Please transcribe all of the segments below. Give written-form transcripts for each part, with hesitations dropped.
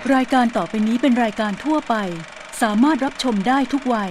รายการต่อไปนี้เป็นรายการทั่วไปสามารถรับชมได้ทุกวัย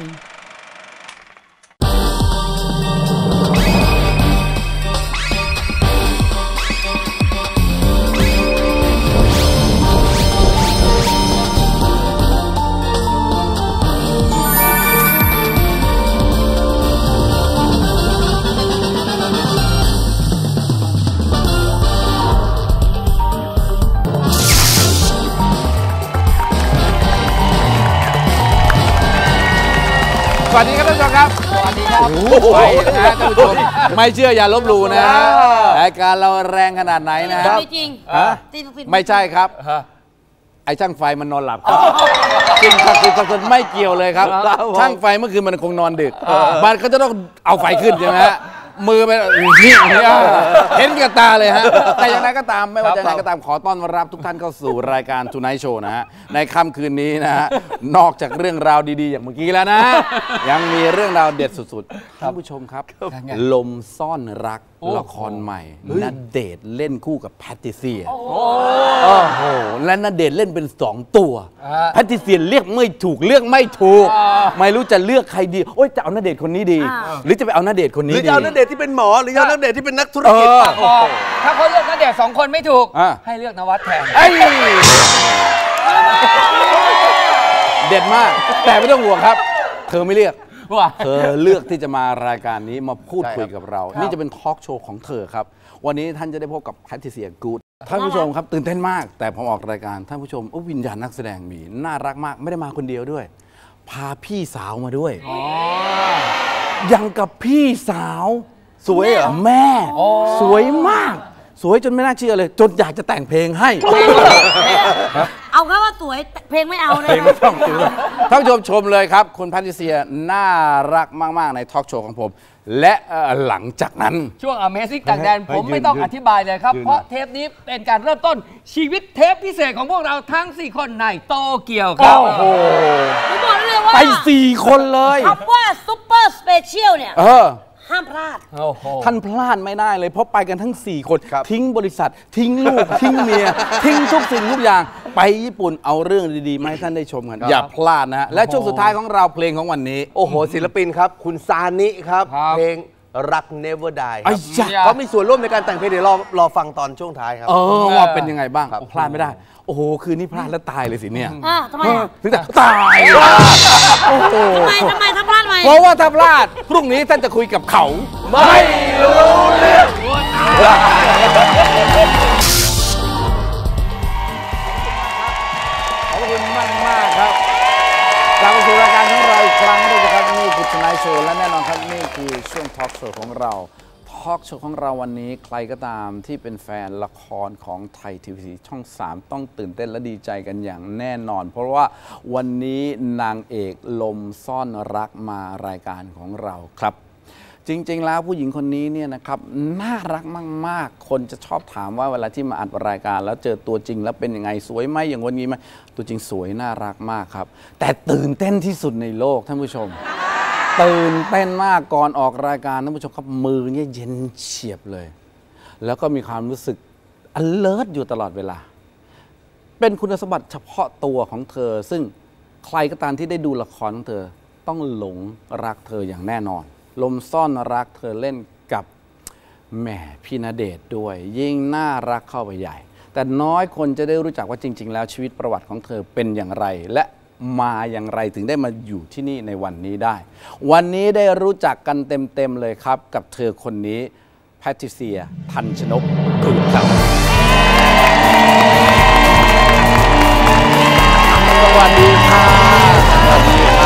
สวัสดีครับท่านผู้ชมครับสวัสดีครับไปนะท่านผู้ชมไม่เชื่ออย่าลบหลู่นะรายการเราแรงขนาดไหนนะครับไม่จริงไม่ใช่ครับไอ้ช่างไฟมันนอนหลับครับจริงครับคุณไม่เกี่ยวเลยครับช่างไฟเมื่อคืนมันคงนอนดึกมันก็จะต้องเอาไฟขึ้นใช่ไหมฮะมือไปนี่เห็นกับตาเลยฮะแต่อย่างไรก็ตามไม่ว่าจะอย่างไรก็ตามขอต้อนรับทุกท่านเข้าสู่รายการ Tonight Show นะฮะในค่ำคืนนี้นะฮะนอกจากเรื่องราวดีๆอย่างเมื่อกี้แล้วนะยังมีเรื่องราวเด็ดสุดๆท่านผู้ชมครับลมซ่อนรักละครใหม่ณเดชน์เล่นคู่กับแพทริเซียโอ้โหและณเดชน์เล่นเป็น2ตัวแพทริเซียเลือกไม่ถูกไม่รู้จะเลือกใครดีโอ๊ยจะเอาณเดชน์คนนี้ดีหรือจะไปเอาณเดชน์คนนี้ดีหรือจะเอาณเดชน์ที่เป็นหมอหรือจะเอาณเดชน์ที่เป็นนักธุรกิจถ้าเขาเลือกณเดชน์2 คนไม่ถูกให้เลือกนวัดแทนเด็ดมากแต่ไม่ต้องห่วงครับเธอไม่เลือกเธอเลือกที่จะมารายการนี้มาพูดคุยกับเรานี่จะเป็นทอล์กโชว์ของเธอครับวันนี้ท่านจะได้พบกับแพทริเซียกู๊ดท่านผู้ชมครับตื่นเต้นมากแต่พอออกรายการท่านผู้ชมวิญญาณนักแสดงมีน่ารักมากไม่ได้มาคนเดียวด้วยพาพี่สาวมาด้วยยังกับพี่สาวสวยเหรอแม่สวยมากสวยจนไม่น่าเชื่อเลยจนอยากจะแต่งเพลงให้เอาแค่ว่าสวยเพลงไม่เอาเลยท่านผู้ชมชมเลยครับคุณแพทริเซียน่ารักมากๆในทอล์กโชว์ของผมและหลังจากนั้นช่วง Amazing ต่างแดนผมไม่ต้องอธิบายเลยครับเพราะเทปนี้เป็นการเริ่มต้นชีวิตเทปพิเศษของพวกเราทั้ง4 คนในโตเกียวครับโอ้โหผมบอกเลยว่าไป4 คนเลยคำว่าซุปเปอร์สเปเชียลเนี่ยห้ามพลาดท่านพลาดไม่ได้เลยเพราะไปกันทั้ง4 คนทิ้งบริษัททิ้งลูกทิ้งเมียทิ้งทุกสิ่งทุกอย่างไปญี่ปุ่นเอาเรื่องดีๆมาให้ท่านได้ชมกันอย่าพลาดนะฮะและช่วงสุดท้ายของเราเพลงของวันนี้โอ้โหศิลปินครับคุณซานิครับเพลงรัก Never Die เขามีส่วนร่วมในการแต่งเพลงเดี๋ยวรอฟังตอนช่วงท้ายครับว่าเป็นยังไงบ้างพลาดไม่ได้โอ้โหคืนนี้พลาดแล้วตายเลยสิเนี่ยทำไมถึงแต่ตายโอ้โหทำไมพลาดไหมเพราะว่าถ้าพลาดพรุ่งนี้ท่านจะคุยกับเขาไม่รู้เรื่องขอบคุณมากครับกลับมาสู่รายการของเราอีกครั้งนะครับนี่คือ Tonight Show และแน่นอนครับนี่คือช่วงทอล์กโชว์ของเราทอล์กโชว์ของเราวันนี้ใครก็ตามที่เป็นแฟนละครของไทยทีวีช่อง3ต้องตื่นเต้นและดีใจกันอย่างแน่นอนเพราะว่าวันนี้นางเอกลมซ่อนรักมารายการของเราครับจริงๆแล้วผู้หญิงคนนี้เนี่ยนะครับน่ารักมากๆคนจะชอบถามว่าเวลาที่มาอัดรายการแล้วเจอตัวจริงแล้วเป็นยังไงสวยไหมอย่างวันนี้ไหมตัวจริงสวยน่ารักมากครับแต่ตื่นเต้นที่สุดในโลกท่านผู้ชมตื่นเต้นมากก่อนออกรายการท่านผู้ชมครับมือเนี่ยเย็นเฉียบเลยแล้วก็มีความรู้สึก alert อยู่ตลอดเวลาเป็นคุณสมบัติเฉพาะตัวของเธอซึ่งใครก็ตามที่ได้ดูละครของเธอต้องหลงรักเธออย่างแน่นอนลมซ่อนรักเธอเล่นกับแหมพี่ณเดชน์ด้วยยิ่งน่ารักเข้าไปใหญ่แต่น้อยคนจะได้รู้จักว่าจริงๆแล้วชีวิตประวัติของเธอเป็นอย่างไรและมาอย่างไรถึงได้มาอยู่ที่นี่ในวันนี้ได้วันนี้ได้รู้จักกันเต็มๆเลยครับกับเธอคนนี้แพทริเซียทันชนกกู๊ดครับสวัสดีค่ะสวัสดีค่ะ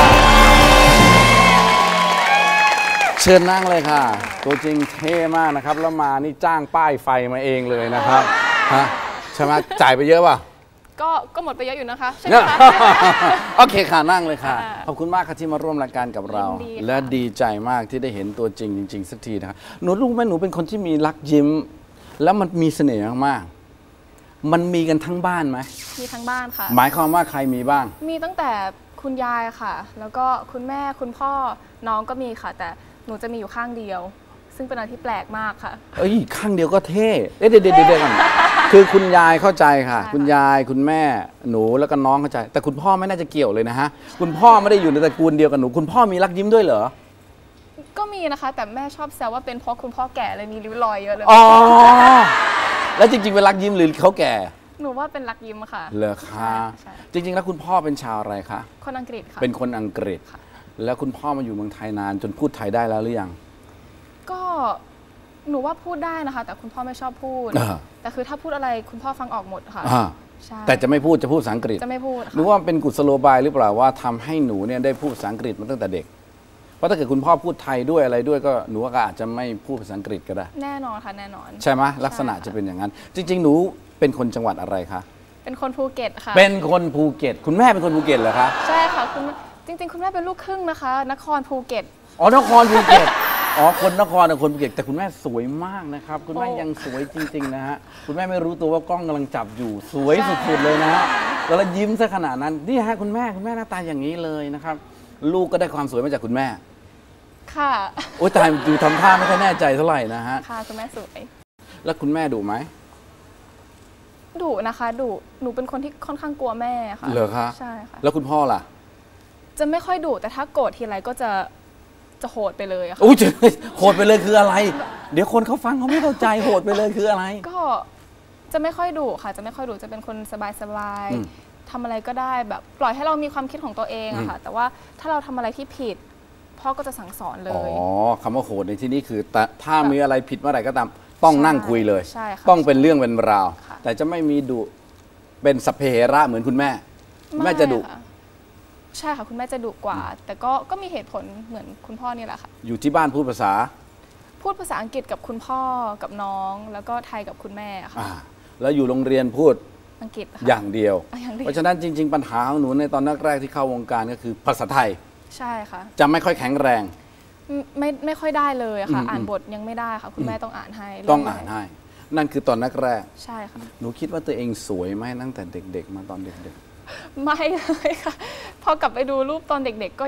เชิญนั่งเลยค่ะตัวจริงเท่มากนะครับแล้วมานี่จ้างป้ายไฟมาเองเลยนะครับฮะใช่ไหมจ่ายไปเยอะป่ะก็หมดไปเยอะอยู่นะคะใช่ไหมคะโอเคค่ะนั่งเลยค่ะขอบคุณมากค่ะที่มาร่วมรายการกับเราและดีใจมากที่ได้เห็นตัวจริงจริงสักทีนะครับหนูรู้ไหมหนูเป็นคนที่มีรักยิ้มแล้วมันมีเสน่ห์มากๆมันมีกันทั้งบ้านไหมมีทั้งบ้านค่ะหมายความว่าใครมีบ้างมีตั้งแต่คุณยายค่ะแล้วก็คุณแม่คุณพ่อน้องก็มีค่ะแต่หนูจะมีอยู่ข้างเดียวซึ่งเป็นอะไรที่แปลกมากค่ะข้างเดียวก็เท่เดี๋ยวก่อนคือคุณยายเข้าใจค่ะ คุณยายคุณแม่หนูแล้วก็น้องเข้าใจ แต่คุณพ่อไม่น่าจะเกี่ยวเลยนะฮะคุณพ่อไม่ได้อยู่ในตระกูลเดียวกับหนูคุณพ่อมีรักยิ้มด้วยเหรอก็มีนะคะ แต่แม่ชอบแซวว่าเป็นเพราะคุณพ่อแก่เลยมีริ้วรอยเยอะเลยอ๋อแล้วจริงๆเป็นรักยิ้มหรือเขาแก่หนูว่าเป็นรักยิ้มค่ะเหรอคะจริงๆแล้วคุณพ่อเป็นชาวอะไรคะคนอังกฤษค่ะเป็นคนอังกฤษแล้วคุณพ่อมาอยู่เมืองไทยนานจนพูดไทยได้แล้วหรือยังก็หนูว่าพูดได้นะคะแต่คุณพ่อไม่ชอบพูดแต่คือถ้าพูดอะไรคุณพ่อฟังออกหมดค่ะแต่จะไม่พูดจะพูดภาษาอังกฤษจะไม่พูดหนูว่าเป็นกุศโลบายหรือเปล่าว่าทำให้หนูเนี่ยได้พูดภาษาอังกฤษมาตั้งแต่เด็กเพราะถ้าเกิดคุณพ่อพูดไทยด้วยอะไรด้วยก็หนูก็อาจจะไม่พูดภาษาอังกฤษก็ได้แน่นอนค่ะแน่นอนใช่ไหมลักษณะจะเป็นอย่างนั้นจริงๆหนูเป็นคนจังหวัดอะไรคะเป็นคนภูเก็ตค่ะเป็นคนภูเก็ตคุณแม่เป็นคนภูเก็ตเหรอคะใช่ค่ะคุณจริงๆคุณแม่เป็นลูกครึ่งนะคะนครภูเก็ตอ๋อนครภูเก็ตอ๋อคนนครกับคนภูเก็ตแต่คุณแม่สวยมากนะครับคุณแม่ยังสวยจริงๆนะฮะคุณแม่ไม่รู้ตัวว่ากล้องกำลังจับอยู่สวยสุดๆเลยนะฮะแล้วยิ้มซะขนาดนั้นนี่ฮะคุณแม่หน้าตาอย่างนี้เลยนะครับลูกก็ได้ความสวยมาจากคุณแม่ค่ะโอ้ยตายดูทำท่าไม่ค่อยแน่ใจเท่าไหร่นะฮะค่ะคุณแม่สวยแล้วคุณแม่ดุไหมดุนะคะดุหนูเป็นคนที่ค่อนข้างกลัวแม่ค่ะเหรอคะใช่ค่ะแล้วคุณพ่อล่ะจะไม่ค่อยดุแต่ถ้าโกรธทีไรก็จะโหดไปเลยค่ะอุ้ยโหดไปเลยคืออะไรเดี๋ยวคนเขาฟังเขาไม่เข้าใจโหดไปเลยคืออะไรก็จะไม่ค่อยดุค่ะจะไม่ค่อยดุจะเป็นคนสบายๆทำอะไรก็ได้แบบปล่อยให้เรามีความคิดของตัวเองอะค่ะแต่ว่าถ้าเราทำอะไรที่ผิดพ่อก็จะสั่งสอนเลยอ๋อคำว่าโหดในที่นี้คือถ้ามีอะไรผิดเมื่อไหร่ก็ตามต้องนั่งคุยเลยต้องเป็นเรื่องเป็นราวแต่จะไม่มีดุเป็นสัพเพเหระเหมือนคุณแม่แม่จะดุใช่ค่ะคุณแม่จะดุกว่าแต่ก็มีเหตุผลเหมือนคุณพ่อนี่แหละค่ะอยู่ที่บ้านพูดภาษาอังกฤษกับคุณพ่อกับน้องแล้วก็ไทยกับคุณแม่ค่ะแล้วอยู่โรงเรียนพูดอังกฤษอย่างเดียวเพราะฉะนั้นจริงๆปัญหาของหนูในตอนแรกๆที่เข้าวงการก็คือภาษาไทยใช่ค่ะจะไม่ค่อยแข็งแรงไม่ค่อยได้เลยค่ะอ่านบทยังไม่ได้ค่ะคุณแม่ต้องอ่านให้ต้องอ่านให้นั่นคือตอนแรกใช่ค่ะหนูคิดว่าตัวเองสวยไหมตั้งแต่เด็กๆมาตอนเด็กๆไม่เลยค่ะพอกลับไปดูรูปตอนเด็กๆ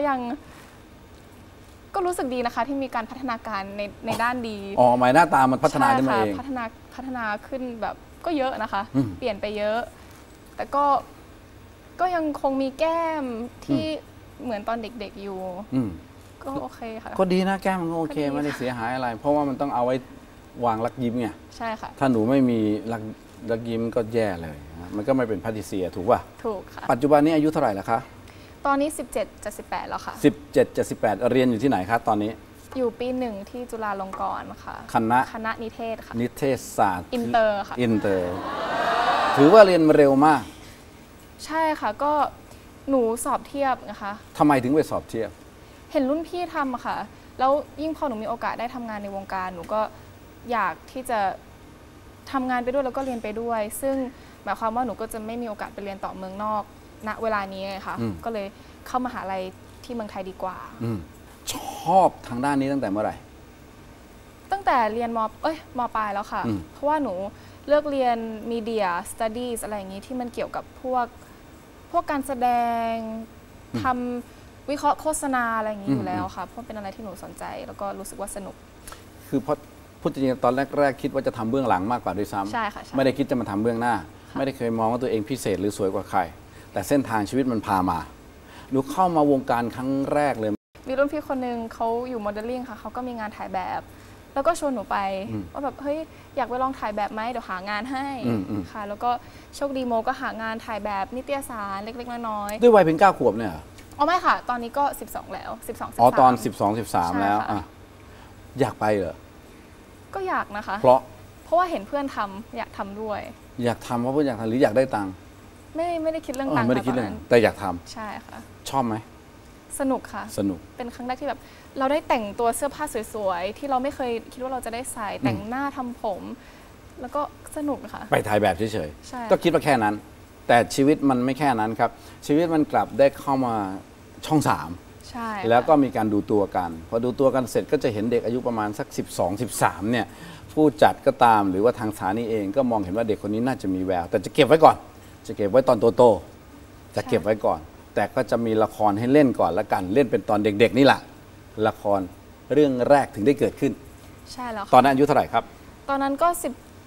ก็รู้สึกดีนะคะที่มีการพัฒนาการในด้านดีอ๋อหมายหน้าตามันพัฒนาขึ้นมาเองพัฒนาขึ้นแบบก็เยอะนะคะเปลี่ยนไปเยอะแต่ก็ยังคงมีแก้มที่เหมือนตอนเด็กๆอยู่ก็โอเคค่ะก็ดีนะแก้มมันโอเคไม่ได้เสียหายอะไรเพราะว่ามันต้องเอาไว้วางรักยิ้มไงใช่ค่ะถ้าหนูไม่มีรักยิ้มก็แย่เลยมันก็ไม่เป็นแพทริเซียถูกป่ะถูกค่ะปัจจุบันนี้อายุเท่าไหร่แล้วคะตอนนี้17จะ18แล้วค่ะ 17จะ18เรียนอยู่ที่ไหนคะตอนนี้อยู่ปี1ที่จุฬาลงกรณ์ค่ะคณะนิเทศค่ะนิเทศศาสตร์อินเตอร์ค่ะอินเตอร์ถือว่าเรียนเร็วมากใช่ค่ะก็หนูสอบเทียบนะคะทำไมถึงไปสอบเทียบเห็นรุ่นพี่ทำอะค่ะแล้วยิ่งพอหนูมีโอกาสได้ทำงานในวงการหนูก็อยากที่จะทำงานไปด้วยแล้วก็เรียนไปด้วยซึ่งหมายความว่าหนูก็จะไม่มีโอกาสไปเรียนต่อเมืองนอกณเวลานี้ไงค่ะก็เลยเข้ามหาลัยที่เมืองไทยดีกว่าชอบทางด้านนี้ตั้งแต่เมื่อไหร่ตั้งแต่เรียนม.ปลายแล้วค่ะเพราะว่าหนูเลือกเรียน Media Studies อะไรอย่างนี้ที่มันเกี่ยวกับพวกการแสดงทำวิเคราะห์โฆษณาอะไรอย่างนี้อยู่แล้วค่ะเพราะเป็นอะไรที่หนูสนใจแล้วก็รู้สึกว่าสนุกคือเพราะพูดจริงๆตอนแรกๆคิดว่าจะทำเบื้องหลังมากกว่าด้วยซ้ำใช่ค่ะไม่ได้คิดจะมาทำเบื้องหน้าไม่ได้เคยมองว่าตัวเองพิเศษหรือสวยกว่าใครแต่เส้นทางชีวิตมันพามาหนูเข้ามาวงการครั้งแรกเลยมีรุ่นพี่คนนึงเขาอยู่โมเดลลิ่งค่ะเขาก็มีงานถ่ายแบบแล้วก็ชวนหนูไปว่าแบบเฮ้ยอยากไปลองถ่ายแบบไหมเดี๋ยวหางานให้ค่ะแล้วก็โชคดีโมก็หางานถ่ายแบบนิตยสารเล็กๆน้อยๆด้วยวัยเพียง9 ขวบเนี่ยอ๋อไม่ค่ะตอนนี้ก็12แล้ว12 อ๋อตอน12 13แล้วอยากไปเหรอก็อยากนะคะเพราะว่าเห็นเพื่อนทำอยากทำด้วยอยากทำเพราะเพื่อนอยากทำหรืออยากได้ตังค์ไม่ได้คิดเรื่องตังค์ไม่ได้คิดเรื่องแต่อยากทำใช่ค่ะชอบไหมสนุกค่ะสนุกเป็นครั้งแรกที่แบบเราได้แต่งตัวเสื้อผ้าสวยๆที่เราไม่เคยคิดว่าเราจะได้ใส่แต่งหน้าทำผมแล้วก็สนุกค่ะไปถ่ายแบบเฉยๆก็คิดว่าแค่นั้นแต่ชีวิตมันไม่แค่นั้นครับชีวิตมันกลับได้เข้ามาช่อง3ใช่แล้วก็มีการดูตัวกันพอดูตัวกันเสร็จก็จะเห็นเด็กอายุประมาณสัก12-13เนี่ยผู้จัดก็ตามหรือว่าทางสถานีเองก็มองเห็นว่าเด็กคนนี้น่าจะมีแววแต่จะเก็บไว้ก่อนจะเก็บไว้ตอนโตๆจะเก็บไว้ก่อนแต่ก็จะมีละครให้เล่นก่อนละกันเล่นเป็นตอนเด็กๆนี่แหละละครเรื่องแรกถึงได้เกิดขึ้นใช่แล้วตอนนั้นอายุเท่าไหร่ครับตอนนั้นก็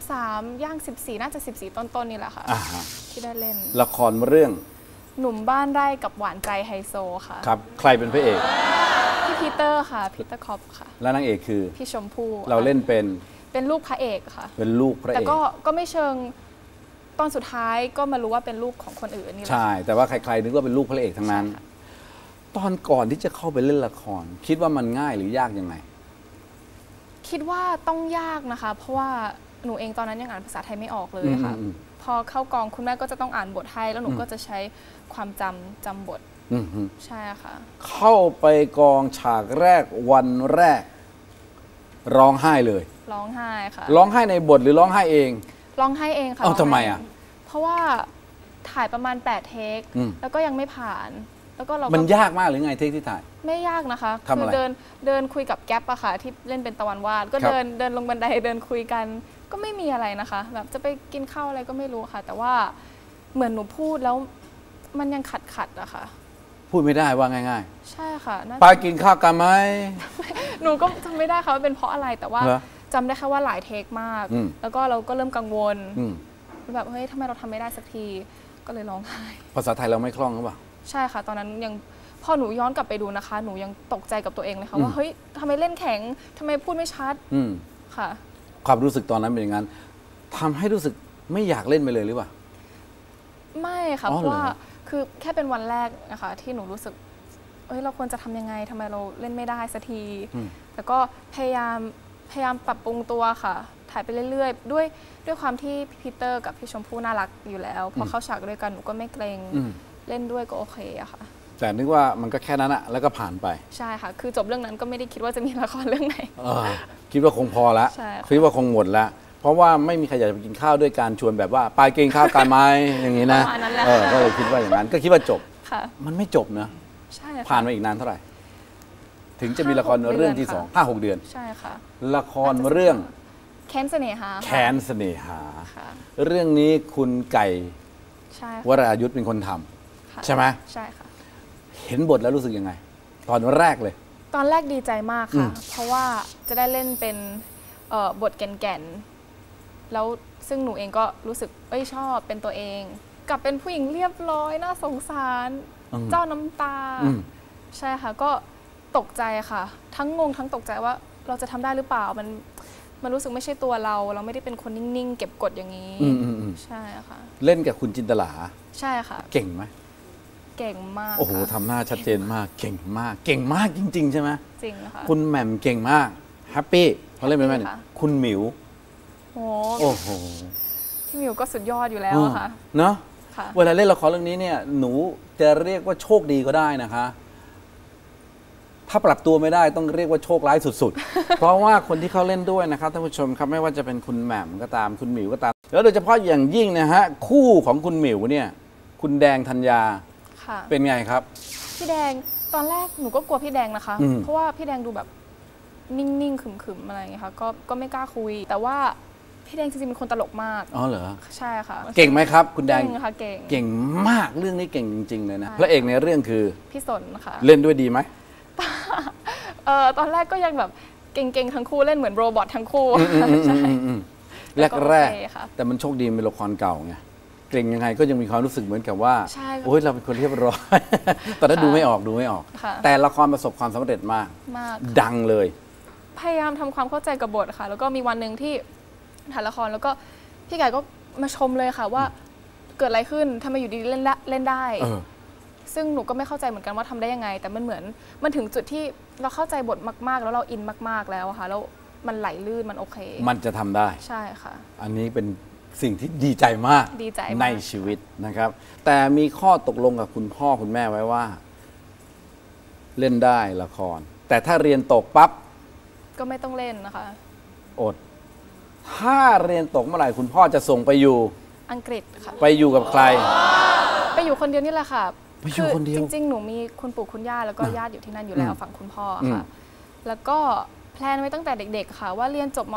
13ย่าง14น่าจะ14ต้นๆนี่แหละค่ะที่ได้เล่นละครเรื่องหนุ่มบ้านไร่กับหวานใจไฮโซค่ะครับใครเป็นพระเอกพี่ปีเตอร์ค่ะปีเตอร์คอปค่ะแล้วนางเอกคือพี่ชมพู่เราเล่นเป็นลูกพระเอกค่ะเป็นลูกพระเอกแต่ก็ไม่เชิงตอนสุดท้ายก็มารู้ว่าเป็นลูกของคนอื่นนี่แหละใช่แต่ว่าใครๆนึกว่าเป็นลูกพระเอกทั้งนั้นตอนก่อนที่จะเข้าไปเล่นละครคิดว่ามันง่ายหรือยากยังไงคิดว่าต้องยากนะคะเพราะว่าหนูเองตอนนั้นยังอ่านภาษาไทยไม่ออกเลยค่ะพอเข้ากองคุณแม่ก็จะต้องอ่านบทให้แล้วหนูก็จะใช้ความจำบทใช่ค่ะเข้าไปกองฉากแรกวันแรกร้องไห้เลยร้องไห้ค่ะร้องไห้ในบทหรือร้องไห้เองร้องไห้เองค่ะทำไมอ่ะเพราะว่าถ่ายประมาณ8เทคแล้วก็ยังไม่ผ่านแล้วก็มันยากมากหรือไงเทคที่ถ่ายไม่ยากนะคะคือเดินคุยกับแก๊ปอะค่ะที่เล่นเป็นตะวันวาดก็เดินลงบันไดเดินคุยกันก็ไม่มีอะไรนะคะแบบจะไปกินข้าวอะไรก็ไม่รู้ค่ะแต่ว่าเหมือนหนูพูดแล้วมันยังขัดอะค่ะพูดไม่ได้ว่าง่ายๆใช่ค่ะไปกินข้าวกันไหมหนูก็จำไม่ได้ค่ะว่าเป็นเพราะอะไรแต่ว่าจำได้แค่ว่าหลายเทคมากแล้วก็เราก็เริ่มกังวลแบบเฮ้ยทำไมเราทำไม่ได้สักทีก็เลยร้องไห้ภาษาไทยเราไม่คล่องหรือเปล่าใช่ค่ะตอนนั้นยังพอหนูย้อนกลับไปดูนะคะหนูยังตกใจกับตัวเองเลยค่ะว่าเฮ้ยทำไมเล่นแข็งทำไมพูดไม่ชัดค่ะความรู้สึกตอนนั้นเป็นอย่างนั้นทำให้รู้สึกไม่อยากเล่นไปเลยหรือเปล่าไม่ค่ะเพราะว่าคือแค่เป็นวันแรกนะคะที่หนูรู้สึกเฮ้ยเราควรจะทำยังไงทำไมเราเล่นไม่ได้สักทีแต่ก็พยายามปรับปรุงตัวค่ะถ่ายไปเรื่อยๆด้วยความที่พี่ปีเตอร์กับพี่ชมพู่น่ารักอยู่แล้วพอเข้าฉากด้วยกันหนูก็ไม่เกรงเล่นด้วยก็โอเคอะค่ะแต่นึกว่ามันก็แค่นั้นอะแล้วก็ผ่านไปใช่ค่ะคือจบเรื่องนั้นก็ไม่ได้คิดว่าจะมีละครเรื่องไหนคิดว่าคงพอแล้วคิดว่าคงหมดแล้วเพราะว่าไม่มีใครอยากจะไปกินข้าวด้วยการชวนแบบว่าไปกินข้าวกันไหมอย่างนี้นะก็เลยคิดว่าอย่างนั้นก็คิดว่าจบมันไม่จบนะผ่านมาอีกนานเท่าไหร่ถึงจะมีละครเรื่องที่2 5-6 เดือนใช่ค่ะละครเรื่องแค้นเสน่หาแค้นเสน่หาเรื่องนี้คุณไก่วรายุทธเป็นคนทำใช่ไหมใช่ค่ะเห็นบทแล้วรู้สึกยังไงตอนแรกเลยตอนแรกดีใจมากค่ะเพราะว่าจะได้เล่นเป็นบทแก่นๆแล้วซึ่งหนูเองก็รู้สึกชอบเป็นตัวเองกลับเป็นผู้หญิงเรียบร้อยน่าสงสารเจ้าน้ำตาใช่ค่ะก็ตกใจค่ะทั้งงงทั้งตกใจว่าเราจะทำได้หรือเปล่ามันรู้สึกไม่ใช่ตัวเราไม่ได้เป็นคนนิ่งๆเก็บกดอย่างนี้ใช่ค่ะเล่นกับคุณจินตลาใช่ค่ะเก่งไหมเก่งมากโอ้โหทำหน้าชัดเจนมากเก่งมากจริงๆใช่ไหมจริงค่ะคุณแหม่มเก่งมากแฮปปี้เขาเล่นเป็นไหมคุณหมิวโอ้โหพี่หมิวก็สุดยอดอยู่แล้วค่ะเนาะเวลาเล่นละครเรื่องนี้เนี่ยหนูจะเรียกว่าโชคดีก็ได้นะคะถ้าปรับตัวไม่ได้ต้องเรียกว่าโชคร้ายสุดๆ เพราะว่าคนที่เขาเล่นด้วยนะครับท่านผู้ชมครับไม่ว่าจะเป็นคุณแหม่มก็ตามคุณหมิวก็ตามแล้วโดยเฉพาะอย่างยิ่งนะฮะคู่ของคุณหมิวเนี่ยคุณแดงธัญญาเป็นไงครับพี่แดงตอนแรกหนูก็กลัวพี่แดงนะคะเพราะว่าพี่แดงดูแบบนิ่งๆขึมๆอะไรอย่างเงี้ยค่ะก็ไม่กล้าคุยแต่ว่าพี่แดงจริงๆเป็นคนตลกมากอ๋อเหรอใช่ค่ะเก่งไหมครับคุณแดงเก่งค่ะเก่งมากเรื่องนี้เก่งจริงๆเลยนะพระเอกในเรื่องคือพี่สนค่ะเล่นด้วยดีไหมตอนแรกก็ยังแบบเก่งๆทั้งคู่เล่นเหมือนโรบอททั้งคู่ใช่แรกแต่มันโชคดีเป็นละครเก่าไงเก่งยังไงก็ยังมีความรู้สึกเหมือนกับว่าโอ้ยเราเป็นคนเรียบร้อยตอนนั้นดูไม่ออกแต่ละครประสบความสำเร็จมากดังเลยพยายามทำความเข้าใจกับบทค่ะแล้วก็มีวันหนึ่งที่ถ่ายละครแล้วก็พี่ไก่ก็มาชมเลยค่ะว่าเกิดอะไรขึ้นทำไมอยู่ดีเล่นได้ซึ่งหนูก็ไม่เข้าใจเหมือนกันว่าทำได้ยังไงแต่มันเหมือนมันถึงจุดที่เราเข้าใจบทมากๆแล้วเราอินมากๆแล้วค่ะแล้วมันไหลลื่นมันโอเคมันจะทำได้ใช่ค่ะอันนี้เป็นสิ่งที่ดีใจมากในชีวิตนะครับแต่มีข้อตกลงกับคุณพ่อคุณแม่ไว้ว่าเล่นได้ละครแต่ถ้าเรียนตกปั๊บก็ไม่ต้องเล่นนะคะอดถ้าเรียนตกเมื่อไหร่คุณพ่อจะส่งไปอยู่อังกฤษค่ะไปอยู่กับใครไปอยู่คนเดียวนี่แหละค่ะไปอยู่คนเดียวจริงๆหนูมีคุณปู่คุณย่าแล้วก็ญาติอยู่ที่นั่นอยู่แล้วฝั่งคุณพ่อค่ะแล้วก็แพลนไว้ตั้งแต่เด็กๆค่ะว่าเรียนจบม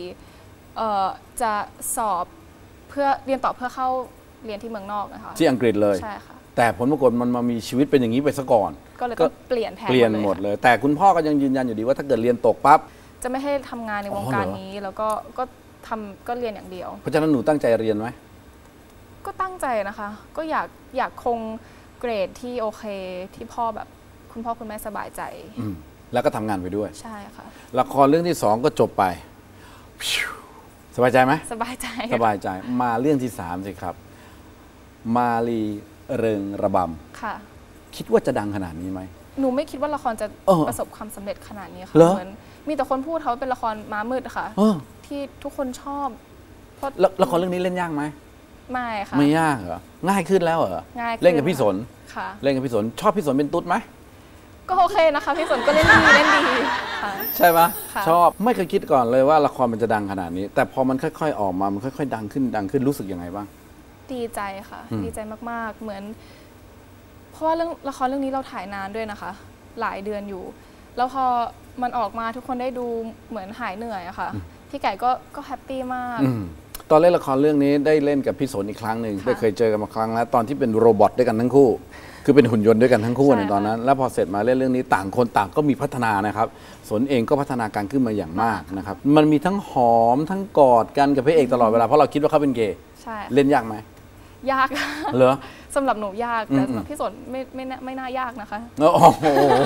.4 จะสอบเพื่อเรียนต่อเพื่อเข้าเรียนที่เมืองนอกนะคะที่อังกฤษเลยใช่ค่ะแต่ผลปรากฏมันมามีชีวิตเป็นอย่างนี้ไปซะก่อนก็เลยต้องเปลี่ยนแผนหมดเลยแต่คุณพ่อก็ยังยืนยันอยู่ดีว่าถ้าเกิดเรียนตกปั๊บจะไม่ให้ทำงานในวงการนี้แล้วก็ก็เรียนอย่างเดียวเพราะฉะนั้นหนูตั้งใจเรียนไหมก็ตั้งใจนะคะ ก็อยากคงเกรดที่โอเคที่พ่อแบบคุณพ่อคุณแม่สบายใจแล้วก็ทำงานไปด้วยใช่ค่ะละครเรื่องที่ 2ก็จบไปสบายใจไหมสบายใจสบายใจมาเรื่องที่ 3สิครับ มาลีเริงระบค่ะำคิดว่าจะดังขนาดนี้ไหมหนูไม่คิดว่าละครจะเออประสบความสำเร็จขนาดนี้ค่ะเหรอเหมือนมีแต่คนพูดเขาเป็นละครม้ามืดค่ะเออที่ทุกคนชอบเพราะแล้วละครเรื่องนี้เล่นยากไหมไม่ค่ะไม่ยากเหรอง่ายขึ้นแล้วเหรอง่ายขึ้นเล่นกับพี่สนค่ะเล่นกับพี่สนชอบพี่สนเป็นตุ๊ดไหมก็โอเคนะคะพี่สนก็เล่นดีเล่นดีค่ะใช่ไหมค่ะชอบไม่เคยคิดก่อนเลยว่าละครมันจะดังขนาดนี้ แต่พอมันค่อยๆออกมามันค่อยๆดังขึ้นรู้สึกยังไงบ้างดีใจค่ะ ดีใจมากๆเหมือน เพราะว่าเรื่องละครเรื่องนี้เราถ่ายนานด้วยนะคะ หลายเดือนอยู่ แล้วพอมันออกมาทุกคนได้ดูเหมือนหายเหนื่อยอะค่ะพี่ไก่ก็แฮปปี้มากตอนเล่นละครเรื่องนี้ได้เล่นกับพี่สนอีกครั้งหนึ่งค่ะได้เคยเจอกันมาครั้งแล้วตอนที่เป็นโรบอทด้วยกันทั้งคู่ คือเป็นหุ่นยนต์ด้วยกันทั้งคู่ใช่ในตอนนั้น แล้วพอเสร็จมาเล่นเรื่องนี้ต่างคนต่างก็มีพัฒนานะครับสนเองก็พัฒนาการขึ้นมาอย่างมากนะครับมันมีทั้งหอมทั้งกอดกันกับพระเอกตลอดเวลาเพราะเราคิดว่าเขาเป็นเกย์ใช่เล่นยากไหมยากเหรอสำหรับหนูยากแต่สำหรับพี่สนไม่น่ายากนะคะโอ้โห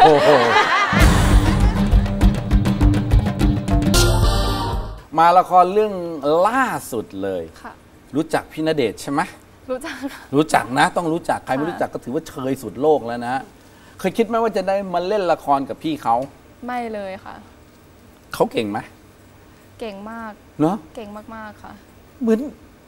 มาละครเรื่องล่าสุดเลยค่ะรู้จักพี่ณเดชน์ใช่ไหมรู้จักค่ะรู้จักนะต้องรู้จักใครไม่ค่ะรู้จักก็ถือว่าเชยสุดโลกแล้วนะเคยคิดไหมว่าจะได้มาเล่นละครกับพี่เขาไม่เลยค่ะเขาเก่งไหมเก่งมากเนาะเก่งมากๆค่ะเหมือน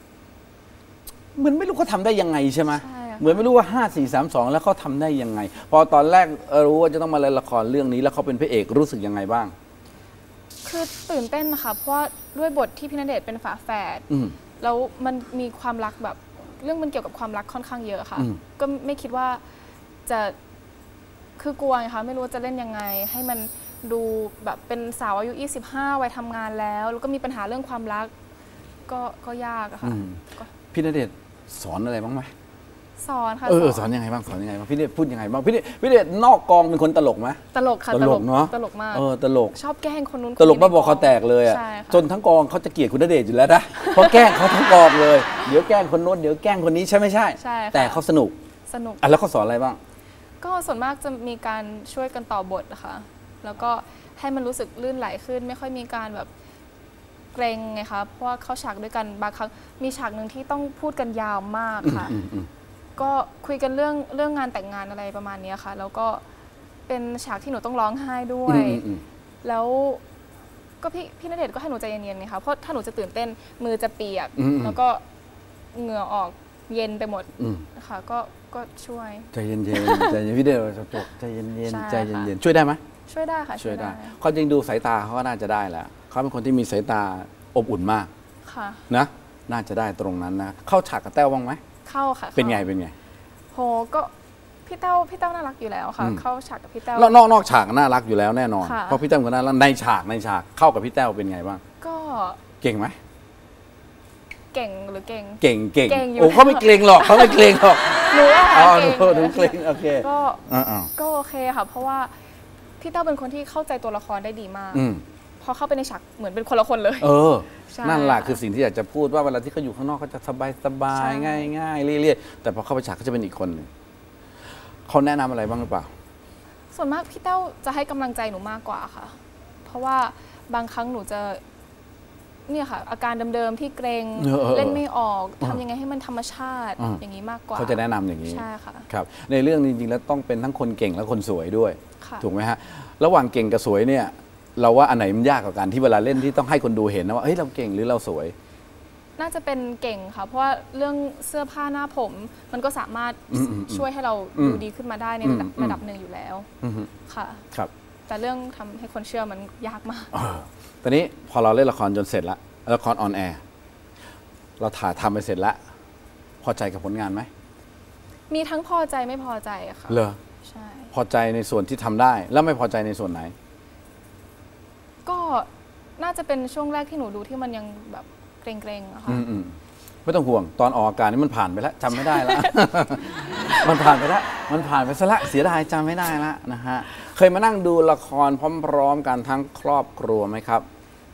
ไม่รู้เขาทำได้ยังไงใช่ไหมใช่ค่ะเหมือนไม่รู้ว่า 5 4 3 2 แล้วเขาทำได้ยังไง พอตอนแรกรู้ว่าจะต้องมาเล่นละครเรื่องนี้แล้วเขาเป็นพระเอกรู้สึกยังไงบ้างคือตื่นเต้นนะคะเพราะว่าด้วยบทที่พี่ณเดชน์เป็นฝาแฝดอืมแล้วมันมีความรักแบบเรื่องมันเกี่ยวกับความรักค่อนข้างเยอะค่ะอืมก็ไม่คิดว่าจะคือกลัวไงคะไม่รู้ว่าจะเล่นยังไง ให้มันดูแบบเป็นสาวอายุ 25 วัยทำงานแล้ว แล้วก็มีปัญหาเรื่องความรัก ก็ยากอะค่ะก็พี่ณเดชน์สอนอะไรบ้างไหมสอนค่ะสอนยังไงบ้างสอนยังไงบ้างพี่ณเดชน์พูดยังไงบ้างพี่ณเดชน์นอกกองเป็นคนตลกไหมตลกค่ะตลกเนาะตลกมากตลกชอบแกล้งคนนู้นตลกบ้าบอคนนี้คอแตกเลยอ่ะใช่ค่ะจนทั้งกองเขาจะเกลียดคุณณเดชน์อยู่แล้วนะ เพราะแกล้งเขาทั้งกองเลยเดี๋ยวแกล้งคนโน้นเดี๋ยวแกล้งคนนี้ใช่ไม่ใช่ใช่ค่ะแต่เขาสนุกสนุกแล้วเขาสอนอะไรบ้างก็ส่วนมากจะมีการช่วยกันต่อบทนะคะแล้วก็ให้มันรู้สึกลื่นไหลขึ้น ไม่ค่อยมีการแบบเกรงไงคะเพราะว่าเข้าฉากด้วยกันบางครั้งมีฉากหนึ่งที่ต้องพูดกันยาวมากค่ะ ก็คุยกันเรื่องงานแต่งงานอะไรประมาณนี้ค่ะ แล้วก็เป็นฉากที่หนูต้องร้องไห้ด้วย แล้วก็พี่ณเดชน์ก็ให้หนูใจเย็นๆไงคะเพราะถ้าหนูจะตื่นเต้นมือจะเปียก แล้วก็เหงื่อออกเย็นไปหมดนะคะก็ช่วยใจเย็นๆใจเย็นพี่เดชจะจบใจเย็นใช่ๆใจค่ะเย็นๆช่วยได้ไหมช่วยได้ค่ะช่วยได้ความจริงดูสายตาเขาก็น่าจะได้แล้วเขาเป็นคนที่มีสายตาอบอุ่นมากค่ะนะน่าจะได้ตรงนั้นนะเข้าฉากกับแต้วบ้างไหมเข้าค่ะเป็นไงโหก็พี่เต้าน่ารักอยู่แล้วค่ะ เข้าฉากกับพี่เต้าแล้วนอกฉากน่ารักอยู่แล้วแน่นอนค่ะเพราะพี่แต้วก็น่ารักในฉากเข้ากับพี่แต้วเป็นไงบ้างก็เก่งไหมเก่งหรือเก่งเก่งเก่งอยู่โอ้เขาไม่เกรงหรอกเขาไม่เกรงหรอกหนูว่าอ๋อเก่งหนูเกรงโอเคก็อ่าก็โอเคค่ะ เพราะว่าพี่เต้าเป็นคนที่เข้าใจตัวละครได้ดีมากอืมพอเข้าไปในฉากเหมือนเป็นคนละคนเลย ใช่นั่นแหละค่ะคือสิ่งที่อยากจะพูดว่าเวลาที่เขาอยู่ข้างนอกเขาจะสบายใช่ง่ายๆเรื่อยๆแต่พอเข้าไปฉากเขาจะเป็นอีกคนหนึ่งเขาแนะนำอะไรบ้างหรือเปล่าส่วนมากพี่เต้าจะให้กำลังใจหนูมากกว่าค่ะ เพราะว่าบางครั้งหนูจะเนี่ยค่ะ อาการเดิมๆที่เกรงเล่นไม่ออกทำยังไงให้มันธรรมชาติอย่างนี้มากกว่าเขาจะแนะนำอย่างนี้ใช่ค่ะครับในเรื่องจริงๆแล้วต้องเป็นทั้งคนเก่งและคนสวยด้วยค่ะถูกไหมฮะระหว่างเก่งกับสวยเนี่ยเราว่าอันไหนมันยากกว่ากันที่เวลาเล่นที่ต้องให้คนดูเห็นนะว่าเฮ้ยเราเก่งหรือเราสวยน่าจะเป็นเก่งค่ะ เพราะว่าเรื่องเสื้อผ้าหน้าผม มันก็สามารถช่วยให้เราดูดีขึ้นมาได้ในระดับหนึ่งอยู่แล้วค่ะครับแต่เรื่องทำให้คนเชื่อมันยากมากตอนนี้พอเราเล่นละครจนเสร็จแล้วละครออนแอร์เราถ่ายทำไปเสร็จแล้วพอใจกับผลงานไหมมีทั้งพอใจไม่พอใจอะค่ะเหรอใช่พอใจในส่วนที่ทำได้แล้วไม่พอใจในส่วนไหนก็น่าจะเป็นช่วงแรกที่หนูดูที่มันยังแบบเกรงๆอะค่ะไม่ต้องห่วงตอนออกอากาศนี่มันผ่านไปแล้วจำไม่ได้แล้ว มันผ่านไปแล้วมันผ่านไปซะละเสียดายจำไม่ได้ละนะฮะเคยมานั่งดูละครพร้อมๆกันทั้งครอบครัวไหมครับ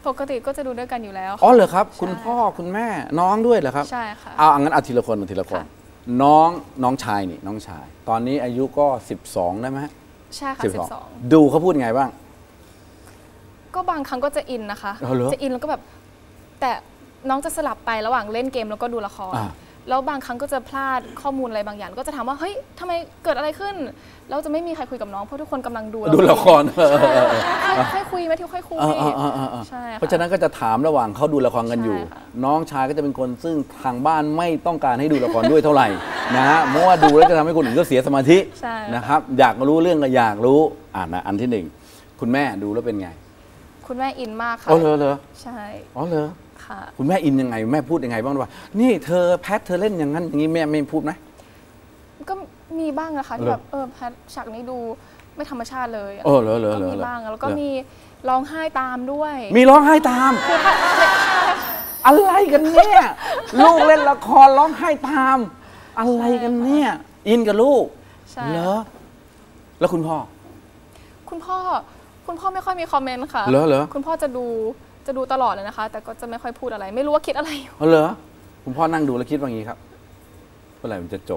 ปกติก็จะดูด้วยกันอยู่แล้วอ๋อเหรอครับใช่คุณพ่อคุณแม่น้องด้วยเหรอครับใช่ค่ะเอางั้นเอาทีละคนทีละคนค่ะน้องชายนี่น้องชาย ตอนนี้อายุก็12ได้ไหมใช่ค่ะ12 ดูเขาพูดไงบ้างก็บางครั้งก็จะอินนะคะอ๋อเหรอจะอินแล้วก็แบบแต่น้องจะสลับไประหว่างเล่นเกมแล้วก็ดูละครอ่าแล้วบางครั้งก็จะพลาดข้อมูลอะไรบางอย่าง ก็จะถามว่าเฮ้ยทำไมเกิดอะไรขึ้นแล้วจะไม่มีใครคุยกับน้องเพราะทุกคนกำลังดูดูละครค่อยคุยไหมที่ค่อยคุยใช่ค่เพราะฉะนั้นก็จะถามระหว่างเขาดูละครกันอยู่ใช่ค่ะน้องชายก็จะเป็นคนซึ่งทางบ้านไม่ต้องการให้ดูละครด้วยเท่าไหร่ นะฮะเพราะว่าดูแล้วจะทำให้คนอื่นก็เสียสมาธิใช่นะครับอยากรู้เรื่องก็อยากรู้นะอันที่หนึ่งคุณแม่ดูแล้วเป็นไงคุณแม่อินมากค่ะอ๋อเหรอใช่อ๋อเหรอค่ะคุณแม่อินยังไงแม่พูดยังไงบ้างว่านี่เธอแพทเธอเล่นอย่างนั้นอย่างนี้แม่ไม่พูดไหมก็มีบ้างนะคะที่เหรอแบบแพทฉากนี้ดูไม่ธรรมชาติเลยเหรอก็มีบ้างแล้วก็มีร้องไห้ตามด้วยมีร้องไห้ตามคือถ้าอะไรกันเนี่ย ลูกเล่นละครร้องไห้ตาม อะไรกันเนี่ย อินกับลูกใช่เหรอแล้วคุณพ่อคุณพ่อไม่ค่อยมีคอมเมนต์ค่ะเหรอคุณพ่อจะดูตลอดเลยนะคะ แต่ก็จะไม่ค่อยพูดอะไร ไม่รู้ว่าคิดอะไรอยู่เหรอคุณพ่อนั่งดูแล้วคิดว่างี้ครับเมื่อไหร่มันจะจบ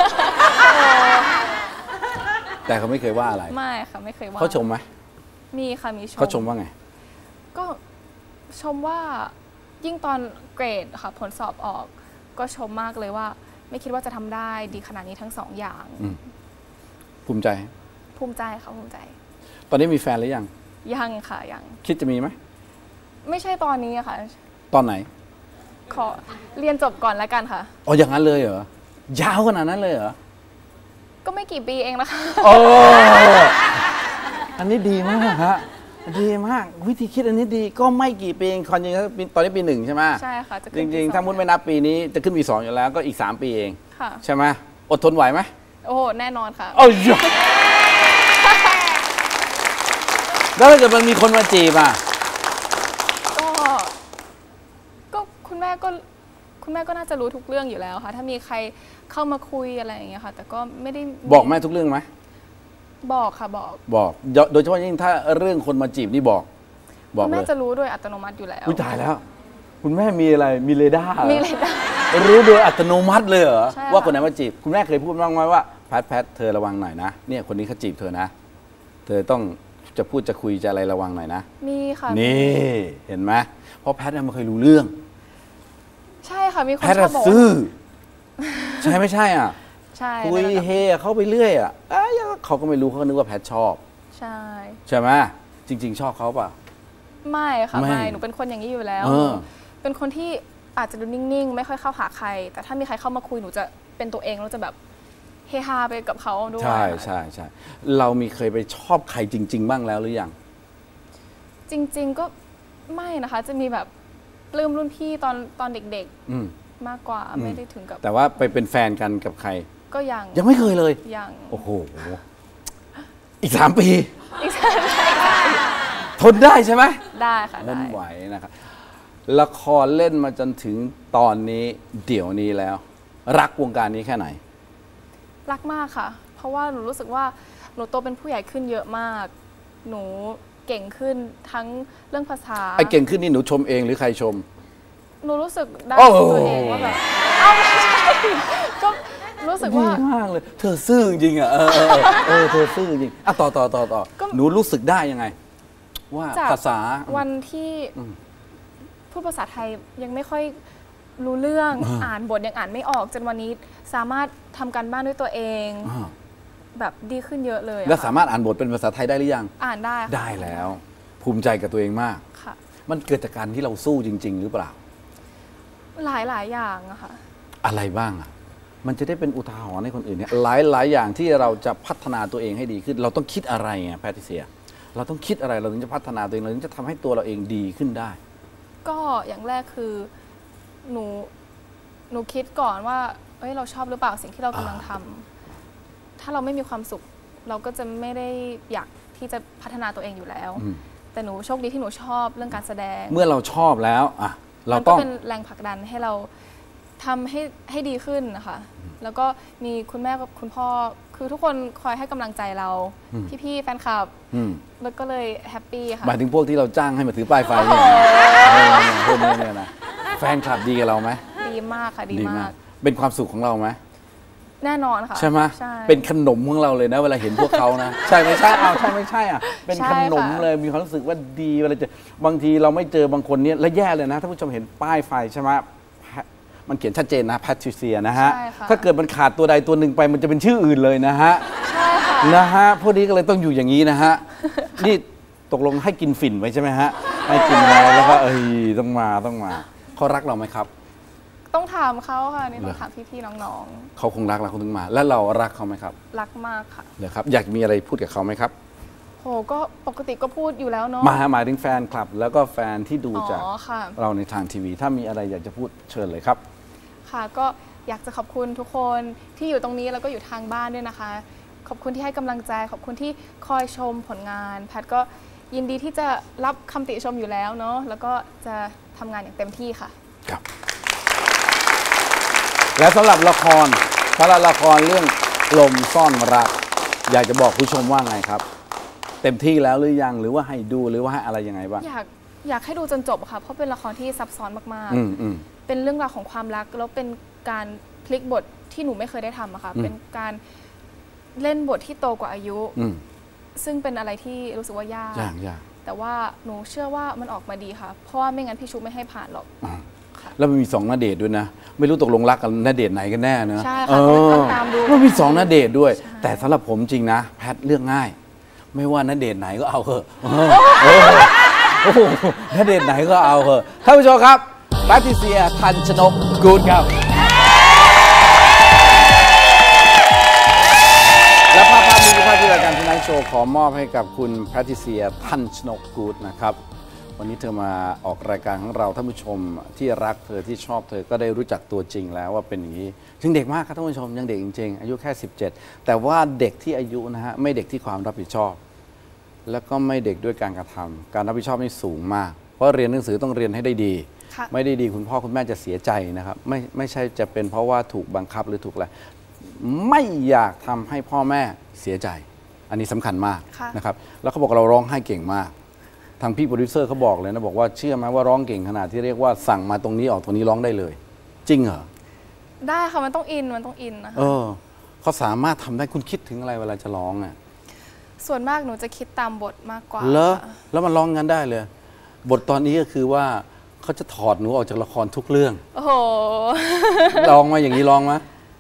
แต่เขาไม่เคยว่าอะไรไม่ค่ะไม่เคยว่าเขาชมไหมมีค่ะมีชมเขาชมว่าไงก็ชมว่ายิ่งตอนเกรดค่ะผลสอบออก ก็ชมมากเลยว่า ไม่คิดว่าจะทำได้ดีขนาดนี้ทั้งสองอย่างภูมิใจภูมิใจค่ะภูมิใจตอนนี้มีแฟนหรือยังยังค่ะยังคิดจะมีไหมไม่ใช่ตอนนี้อะค่ะตอนไหนขอเรียนจบก่อนแล้วกันค่ะอ๋ออย่างนั้นเลยเหรอยาวขนาดนั้นเลยเหรอก็ไม่กี่ปีเองนะคะโอ้อันนี้ดีมากฮะดีมากวิธีคิดอันนี้ดีก็ไม่กี่ปีเองความจริงแล้วตอนนี้ปี 1ใช่ไหมใช่ค่ะจะจขึ้นริงปีๆ ถ้ามุดไม่นับปีนี้จะขึ้นปี 2อยู่แล้วก็อีก3 ปีเองค่ะใช่ไหมอดทนไหวไหมโอ้โหแน่นอนค่ะโอ้ยแล้วถ้าเกิดมันมีคนมาจีบอ่ะก็คุณแม่ก็น่าจะรู้ทุกเรื่องอยู่แล้วค่ะ ถ้ามีใครเข้ามาคุยอะไรอย่างเงี้ยค่ะ แต่ก็ไม่ได้บอกแม่ทุกเรื่องไหมบอกค่ะบอกบอกโดยเฉพาะยิ่งถ้าเรื่องคนมาจีบนี่บอกคุณเลแม่ยจะรู้โดยอัตโนมัติอยู่แล้วอุ้ยตายแล้ว คุณแม่มีอะไรมีเรดาร์เหรอมีอะไรได้รู้โดยอัตโนมัติเลยเหรอใช่ค่ะว่าคนไหนมาจีบคุณแม่เคยพูดบ้างไหมว่าแพทเธอระวังหน่อยนะเนี่ยคนนี้เขาจีบเธอนะ เธอต้องจะพูดจะคุยจะอะไรระวังหน่อยนะมีค่ะนี่เห็นไหมเพราะแพทไม่เคยรู้เรื่องใช่ค่ะมีคนแพทชอบบอกซื่อใช่ไม่ใช่อ่ะใช่คุยนั่นแหละเฮเขาไปเรื่อยอ่ะเขาก็ไม่รู้เขาก็นึกว่าแพทชอบใช่ใช่ไหมจริง ๆ ชอบเขาป่ะไม่ค่ะไม่ไม่หนูเป็นคนอย่างนี้อยู่แล้วเออเป็นคนที่อาจจะดูนิ่งๆ ไม่ค่อยเข้าหาใคร แต่ถ้ามีใครเข้ามาคุยหนูจะเป็นตัวเองแล้วจะแบบเฮฮาไปกับเขาด้วยใช่ใช่ใช่เรามีเคยไปชอบใครจริง ๆ บ้างแล้วหรือยังจริง ๆก็ไม่นะคะ จะมีแบบปลื้มรุ่นพี่ตอนเด็กอืมๆมากกว่าไม่ได้ถึงกับแต่ว่าไปเป็นแฟนกันกับใครก็ยังยังไม่เคยเลยยังโอ้โห อีก3 ปีอีกสักทนได้ใช่ไหมได้ค่ะทได้นไหวนะครับละครเล่นมาจนถึงตอนนี้เดี๋ยวนี้แล้ว รักวงการนี้แค่ไหนรักมากค่ะ เพราะว่าหนูรู้สึกว่าหนูโตเป็นผู้ใหญ่ขึ้นเยอะมาก หนูเก่งขึ้นทั้งเรื่องภาษาไอ้เก่งขึ้นนี่หนูชมเองหรือใครชมหนูรู้สึกได้โอ้กับตัวเองว่าแบบเอ้าไม่ใช่ก็รู้สึกดีว่ามากเลย เธอซื่อจริงอ่ะเธอซื่อจริงอ่ะต่อก็หนูรู้สึกได้ยังไง ว่าจากภาษาวันที่พูดภาษาไทยยังไม่ค่อยรู้เรื่องอ่านบทยังอ่านไม่ออกจนวันนี้สามารถทำการบ้านด้วยตัวเอง แบบดีขึ้นเยอะเลยอะแล้วค่ะสามารถอ่านบทเป็นภาษาไทยได้หรือยังอ่านได้ค่ะได้แล้ว ภูมิใจกับตัวเองมากค่ะมันเกิดจากการที่เราสู้จริง ๆ หรือเปล่าหลายอย่างอะค่ะอะไรบ้างอ่ะ มันจะได้เป็นอุทาหรณ์ให้คนอื่นเนี่ยหลายอย่างที่เราจะพัฒนาตัวเองให้ดีขึ้น เราต้องคิดอะไรไงแพทริเซีย เราต้องคิดอะไรเราถึงจะพัฒนาตัวเองเราถึงจะทำให้ตัวเราเองดีขึ้นได้ก็อย่างแรกคือหนูคิดก่อนว่าเอ้ยเราชอบหรือเปล่าสิ่งที่เรากำลังทำถ้าเราไม่มีความสุข เราก็จะไม่ได้อยากที่จะพัฒนาตัวเองอยู่แล้ว แต่หนูโชคดีที่หนูชอบเรื่องการแสดงเมื่อเราชอบแล้วอ่ะเรามันต้ก็องเป็นแรงผลักดันให้เราทำให้ดีขึ้นนะคะแล้วก็มีคุณแม่กับคุณพ่อคือทุกคนคอยให้กำลังใจเราพี่ๆแฟนคลับแล้วก็เลยแฮปปี้ค่ะหมายถึงพวกที่เราจ้างให้มาถือป้ายไฟเนี่ยนะแฟนคลับดีกับเราไหมดีมากค่ะดีมากเป็นความสุขของเราไหมแน่นอนค่ะใช่ไหมเป็นขนมของเราเลยนะเวลาเห็นพวกเขานะใช่ไม่ใช่ใช่ไม่ใช่อ่ะเป็นขนมเลยมีความรู้สึกว่าดีเวลาเจอบางทีเราไม่เจอบางคนเนี่ยแล้วแย่เลยนะถ้าผู้ชมเห็นป้ายไฟใช่ไหมมันเขียนชัดเจนนะแพทริเซียนะฮะถ้าเกิดมันขาดตัวใดตัวหนึ่งไปมันจะเป็นชื่ออื่นเลยนะฮะใช่ค่ะนะฮะพวกนี้ก็เลยต้องอยู่อย่างนี้นะฮะนี่ตกลงให้กินฝิ่นไว้ใช่ไหมฮะให้กินไว้แล้วก็ต้องมาเขารักเราไหมครับต้องถามเขาค่ะนี่ต้องถามพี่ๆน้องๆเขาคงรักเราเขาถึงมาแล้วเรารักเขาไหมครับรักมากค่ะเหรอครับอยากมีอะไรพูดกับเขาไหมครับโหก็ปกติก็พูดอยู่แล้วเนาะหมายถึงแฟนคลับแล้วก็แฟนที่ดูจากเราในทางทีวีถ้ามีอะไรอยากจะพูดเชิญเลยครับค่ะก็อยากจะขอบคุณทุกคนที่อยู่ตรงนี้แล้วก็อยู่ทางบ้านด้วยนะคะขอบคุณที่ให้กำลังใจขอบคุณที่คอยชมผลงานแพทก็ยินดีที่จะรับคำติชมอยู่แล้วเนาะแล้วก็จะทำงานอย่างเต็มที่ค่ะครับและสำหรับละครเรื่องลมซ่อนรักอยากจะบอกผู้ชมว่าไงครับเต็มที่แล้วหรือยังหรือว่าให้ดูหรือว่าให้อะไรยังไงบ้างอยากให้ดูจนจบค่ะเพราะเป็นละครที่ซับซ้อนมากๆเป็นเรื่องราวของความรักแล้วเป็นการพลิกบทที่หนูไม่เคยได้ทำอะค่ะเป็นการเล่นบทที่โตกว่าอายุซึ่งเป็นอะไรที่รู้สึกว่ายากแต่ว่าหนูเชื่อว่ามันออกมาดีค่ะเพราะว่าไม่งั้นพี่ชุบไม่ให้ผ่านหรอกแล้วมันมี2 ณเดชน์ด้วยนะไม่รู้ตกลงรักกันณเดชน์ไหนกันแน่เนอะใช่ค่ะต้องตามดูมันมี2 ณเดชน์ด้วยแต่สำหรับผมจริงนะแพทเลือกง่ายไม่ว่าณเดชน์ไหนก็เอาเถอะณเดชน์ไหนก็เอาเถอะท่านผู้ชมครับแพทริเซียทันชนกกูดครับและภาพนี้คือภาพที่รายการทูไนท์โชว์ขอมอบให้กับคุณแพทริเซียทันชนกกูดนะครับวันนี้เธอมาออกรายการของเราท่านผู้ชมที่รักเธอที่ชอบเธอก็ได้รู้จักตัวจริงแล้วว่าเป็นอย่างนี้ยังเด็กมากครับท่านผู้ชมยังเด็กจริงๆอายุแค่17แต่ว่าเด็กที่อายุนะฮะไม่เด็กที่ความรับผิดชอบแล้วก็ไม่เด็กด้วยการกระทำการรับผิดชอบนี่สูงมากเพราะเรียนหนังสือต้องเรียนให้ได้ดีไม่ได้ดีคุณพ่อคุณแม่จะเสียใจนะครับไม่ใช่จะเป็นเพราะว่าถูกบังคับหรือถูกอะไรไม่อยากทำให้พ่อแม่เสียใจอันนี้สำคัญมากนะครับแล้วเขาบอกเราร้องไห้เก่งมากทางพี่โปรดิวเซอร์เขาบอกเลยนะบอกว่าเชื่อไหมว่าร้องเก่งขนาดที่เรียกว่าสั่งมาตรงนี้ออกตรงนี้ร้องได้เลยจริงเหรอได้ค่ะมันต้องอินนะคะเขาสามารถทำได้คุณคิดถึงอะไรเวลาจะร้องอ่ะส่วนมากหนูจะคิดตามบทมากกว่าแล้วมันร้องงั้นได้เลยบทตอนนี้ก็คือว่าเขาจะถอดหนูออกจากละครทุกเรื่องโอ้โหร้องมาอย่างนี้ร้องไหม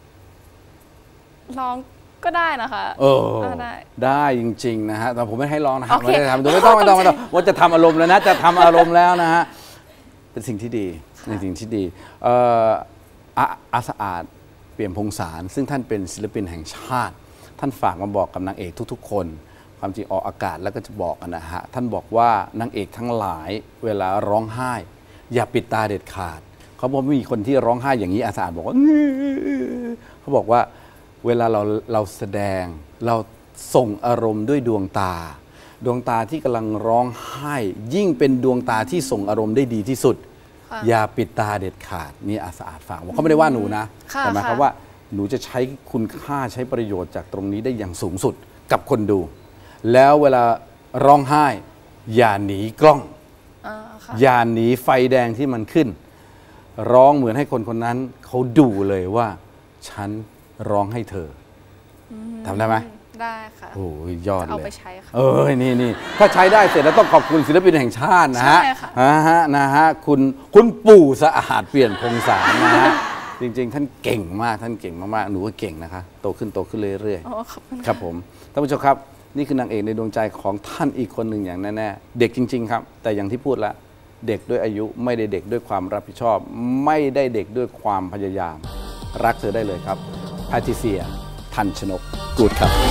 ร้องก็ได้นะคะได้จริงๆนะฮะแต่ผมไม่ให้ร้องนะครับไม่ได้ทำไม่ต้องว่าจะทำอารมณ์แล้วนะจะทำอารมณ์แล้วนะฮะเป็นสิ่งที่ดีในสิ่งที่ดีอาสะอาดเปี่ยมพงษารซึ่งท่านเป็นศิลปินแห่งชาติท่านฝากมาบอกกับนางเอกทุกๆคนความจริงออกอากาศแล้วก็จะบอกกันนะฮะท่านบอกว่านางเอกทั้งหลายเวลาร้องไห้อย่าปิดตาเด็ดขาดเขาบอกมีคนที่ร้องไห้อย่างนี้อาสะอาดบอกว่าเขาบอกว่าเวลาเราแสดงเราส่งอารมณ์ด้วยดวงตาที่กำลังร้องไห้ยิ่งเป็นดวงตาที่ส่งอารมณ์ได้ดีที่สุดอย่าปิดตาเด็ดขาดนี่อาสะอาดฝากเขาไม่ได้ว่าหนูนะแต่หมายความว่าหนูจะใช้คุณค่าใช้ประโยชน์จากตรงนี้ได้อย่างสูงสุดกับคนดูแล้วเวลาร้องไห้อย่าหนีกล้องอย่าหนีไฟแดงที่มันขึ้นร้องเหมือนให้คนคนนั้นเขาดูเลยว่าฉันร้องให้เธอทำได้ไหมได้ค่ะโอ้ยยอดเลยเอาไปใช้ค่ะนี่ถ้าใช้ได้เสร็จแล้วต้องขอบคุณศิลปินแห่งชาตินะฮะนะฮะคุณปู่สะอาดเปลี่ยนพงษารนะฮะจริงๆท่านเก่งมากหนูก็เก่งนะคะโตขึ้นเรื่อยๆครับผมท่านผู้ชมครับนี่คือนางเอกในดวงใจของท่านอีกคนหนึ่งอย่างแน่ๆเด็กจริงๆครับแต่อย่างที่พูดแล้วเด็กด้วยอายุไม่ได้เด็กด้วยความรับผิดชอบไม่ได้เด็กด้วยความพยายามรักเธอได้เลยครับแพทริเซียทันชนกกูดครับ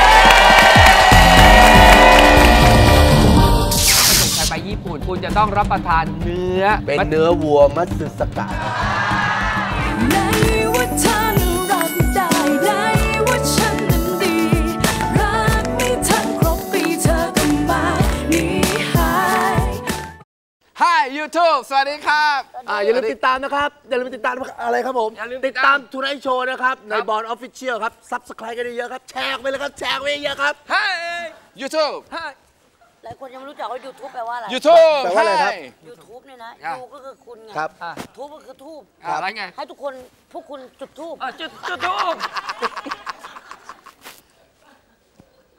ถ้าใครไปญี่ปุ่นคุณจะต้องรับประทานเนื้อเป็นเนื้อวัวมัตสึสกะ Hi, you YouTube สวัสดีครับอย่าลืมติดตามนะครับอย่าลืมติดตามอะไรครับผมอย่าลืมติติดดตาตาม มทูไนท์โชว์นะครับในบอลออฟฟิเชียลครับซับสไครต์กันเยอะๆครับแชร์ไปเลยครับแชร์ไปเยอะๆครับ YouTube หลายคนยังไม่รู้จักว่า YouTube แปลว่าอะไร YouTube แปลว่าอะไรครับ YouTube เนี่ยนะอ่ะยูก็คือคุณไงครับทูบก็คือทูบอะไรไงให้พวกคุณจุดทูบจุดทูบ